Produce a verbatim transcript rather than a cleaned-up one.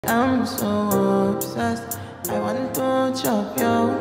I'm so obsessed. I want to chop you.